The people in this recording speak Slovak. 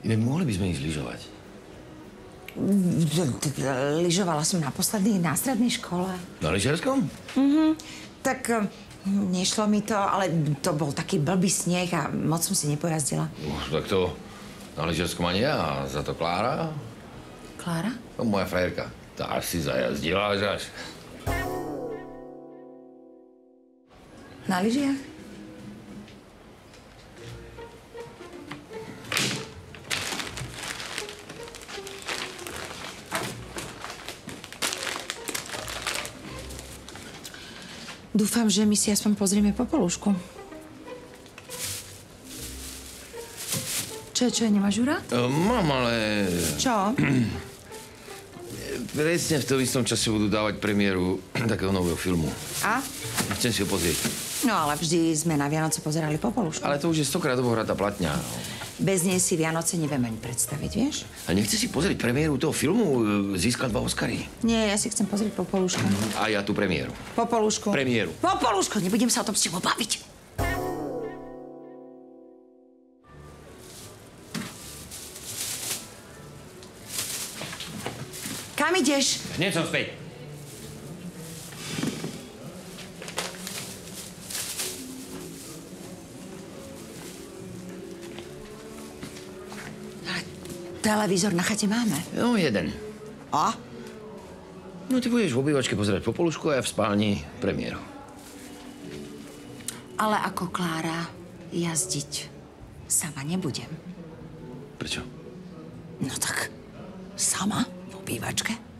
Inak mohli by sme ísť lyžovať. Lyžovala som naposledy na strednej škole. Na lyžiarskom? Tak nešlo mi to, ale to bol taký blbý sneh a moc som si nepojazdila. Tak to na lyžiarskom ani ja, a za to Klára. Klára? No, moja frajerka. Tá si zajazdila až. Na lyžiach? Dúfam, že my si aspoň pozrieme Popolušku. Čo, nemáš ju rád? Mám, ale... Čo? Presne v tom istom čase budú dávať premiéru takého nového filmu. A? Chcem si ho pozrieť. No, ale vždy sme na Vianoce pozerali Popolušku. Ale to už je 100-krát obohratá platňa. Bez nej si Vianoce neviem ani predstaviť, vieš? A nechce si pozrieť premiéru toho filmu? Získal 2 Oscary. Nie, ja si chcem pozrieť Popolušku. A ja tú premiéru. Popolušku. Premiéru. Popolušku, nebudem sa o tom s tebou baviť. Kam ideš? Hneď som späť. Televízor na chate máme. No, jeden. A? No, ty budeš v obývačke pozerať Popolušku a ja v spálni premiéru. Ale ako Klára jazdiť sama nebudem. Prečo? No tak sama v obývačke.